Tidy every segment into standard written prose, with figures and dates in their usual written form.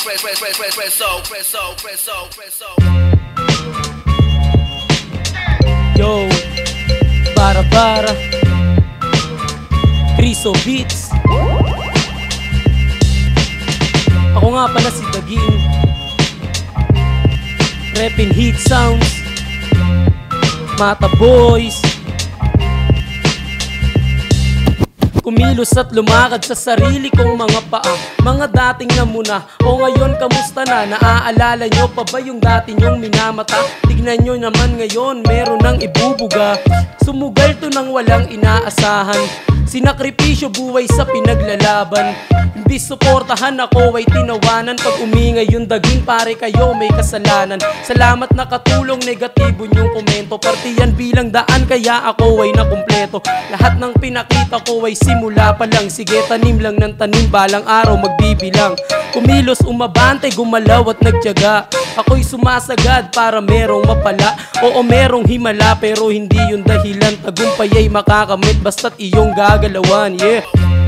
Yo, para Riso Beats. Ako nga pala si Daging, Repin Heat Sounds, Mata Boys. Kumilos at lumakad sa sarili kong mga paa. Mga dating namuna o ngayon kamusta na? Naaalala nyo pa ba yung dati nyong minamata? Tignan nyo naman ngayon, meron ng ibubuga. Sumugal to nang walang inaasahan. Sinakripisyo buhay sa pinaglalaban. Hindi suportahan ako ay tinawanan. Pag umingay yung Daging, pare kayo may kasalanan. Salamat nakatulong, negatibo nyong komento. Partiyan bilang daan kaya ako ay nakumpleto. Lahat ng pinakita ko ay simula pa lang. Sige, tanim lang ng tanim, balang araw magbibilang. Kumilos, umabante, gumalaw at nagtiyaga. Ako'y sumasagad para merong mapala. Oo, merong himala pero hindi yung dahilan. Tagumpay ay makakamit basta't iyong gagalawan. Yeah.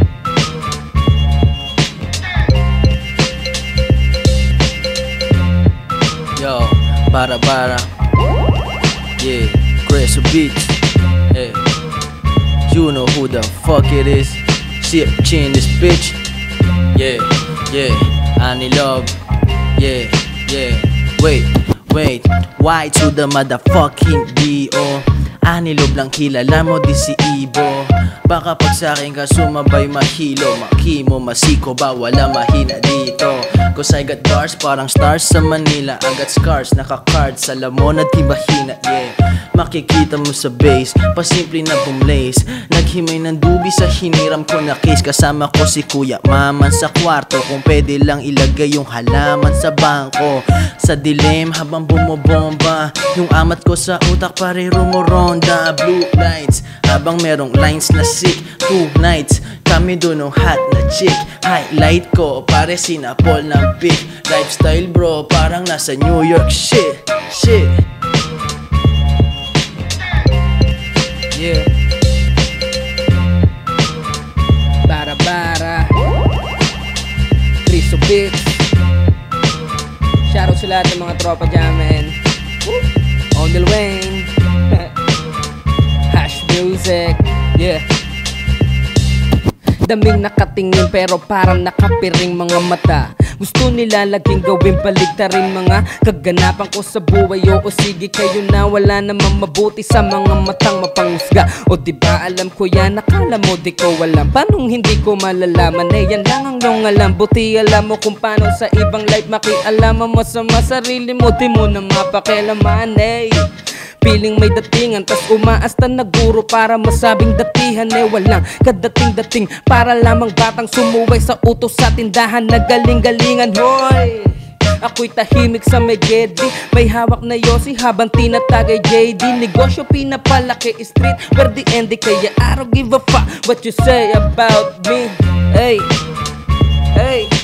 Yo, para yeah, Riso Beats. Hey, you know who the fuck it is. Sip chin this bitch. Yeah, Ani Love. Yeah, wait, why to the motherfucking D.O. Ani Love lang kilala mo, di si Ibo. Baka pag sa'kin ka sumabay mahilo, makimo, masiko ba, wala mahina dito. Cause I got bars, parang stars sa Manila. I got scars, naka-cards, alam mo na di mahina, yeah. Makikita mo sa base, pasimple na bumlaze. Naghimay ng dubi sa hiniram ko na case. Kasama ko si Kuya Maman sa kwarto. Kung pwede lang ilagay yung halaman sa bangko. Sa dilim habang bumobomba, yung amat ko sa utak pare rumoronda. Blue lights, habang merong lines na sick. 2 nights, kami doon ng hot na chick. Highlight ko, pare sinapol ng pic. Lifestyle bro, parang nasa New York shit. Yeah. Bara Riso Beats. Shoutout sa lahat ng mga tropa dyan, man. Ondel Wayne. Hash music. Yeah. Daming nakatingin pero parang nakapiring mga mata. Gusto nila laging gawin baligtarin mga kaganapan ko sa buhay. O sige kayo na, wala namang mabuti sa mga matang mapangusga. O diba alam ko yan, nakala mo di ko alam. Paanong hindi ko malalaman, yan lang ang nung alam. Buti alam mo kung paano sa ibang life makialaman mo sa sarili mo. Di mo na mapakialaman, Piling may datingan, tas umaasta na guro para masabing datihan. Walang kadating-dating, para lamang batang sumuway sa utos sa tindahan. Nagaling-galingan, hoy! Ako'y tahimik sa may gedli, may hawak na yosi habang tinatagay JD. Negosyo pinapalaki street, where the end kaya I don't give a fuck what you say about me. Hey